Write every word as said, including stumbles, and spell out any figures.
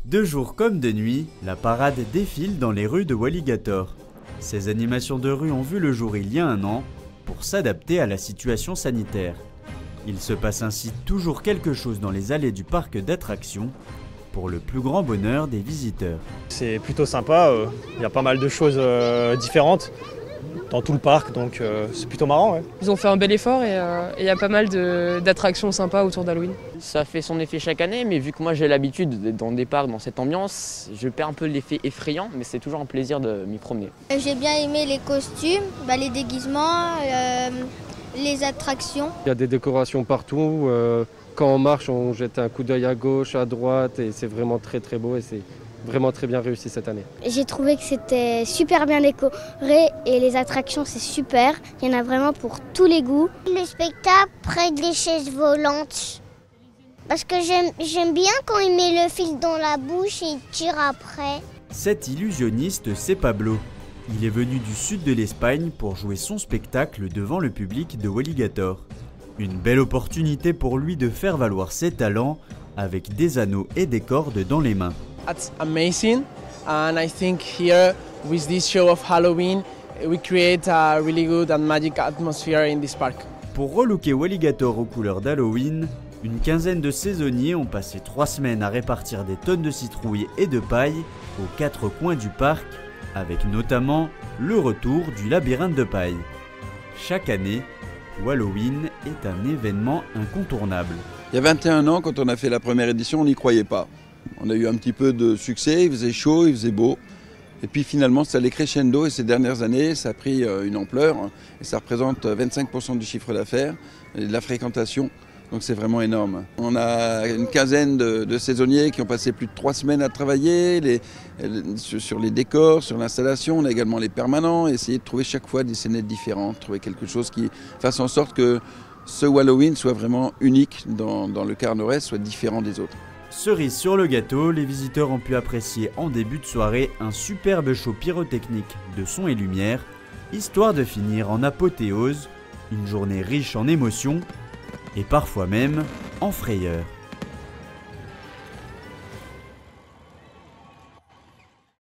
De jour comme de nuit, la parade défile dans les rues de Walligator. Ces animations de rue ont vu le jour il y a un an pour s'adapter à la situation sanitaire. Il se passe ainsi toujours quelque chose dans les allées du parc d'attractions pour le plus grand bonheur des visiteurs. C'est plutôt sympa, il euh, y a pas mal de choses euh, différentes dans tout le parc, donc euh, c'est plutôt marrant. Ouais. Ils ont fait un bel effort et il euh, y a pas mal d'attractions sympas autour d'Halloween. Ça fait son effet chaque année, mais vu que moi j'ai l'habitude d'être dans des parcs, dans cette ambiance, je perds un peu l'effet effrayant, mais c'est toujours un plaisir de m'y promener. J'ai bien aimé les costumes, bah, les déguisements, euh, les attractions. Il y a des décorations partout. Euh, quand on marche, on jette un coup d'œil à gauche, à droite, et c'est vraiment très très beau et c'est vraiment très bien réussi cette année. J'ai trouvé que c'était super bien décoré et les attractions c'est super. Il y en a vraiment pour tous les goûts. Le spectacle près des chaises volantes. Parce que j'aime bien quand il met le fil dans la bouche et il tire après. Cet illusionniste, c'est Pablo. Il est venu du sud de l'Espagne pour jouer son spectacle devant le public de Walligator. Une belle opportunité pour lui de faire valoir ses talents avec des anneaux et des cordes dans les mains. It's amazing, and I think here with this show of Halloween we create a really good and magic atmosphere in this park. Pour relooker Walligator aux couleurs d'Halloween, une quinzaine de saisonniers ont passé trois semaines à répartir des tonnes de citrouilles et de paille aux quatre coins du parc, avec notamment le retour du labyrinthe de paille. Chaque année, Halloween est un événement incontournable. Il y a vingt et un ans, quand on a fait la première édition, on n'y croyait pas. On a eu un petit peu de succès, il faisait chaud, il faisait beau. Et puis finalement, ça allait crescendo et ces dernières années, ça a pris une ampleur. Et ça représente vingt-cinq pour cent du chiffre d'affaires et de la fréquentation. Donc c'est vraiment énorme. On a une quinzaine de, de saisonniers qui ont passé plus de trois semaines à travailler les, sur les décors, sur l'installation. On a également les permanents, essayer de trouver chaque fois des scénettes différentes, trouver quelque chose qui fasse en sorte que ce Halloween soit vraiment unique dans, dans le quart nord-est, soit différent des autres. Cerise sur le gâteau, les visiteurs ont pu apprécier en début de soirée un superbe show pyrotechnique de son et lumière, histoire de finir en apothéose, une journée riche en émotions et parfois même en frayeur.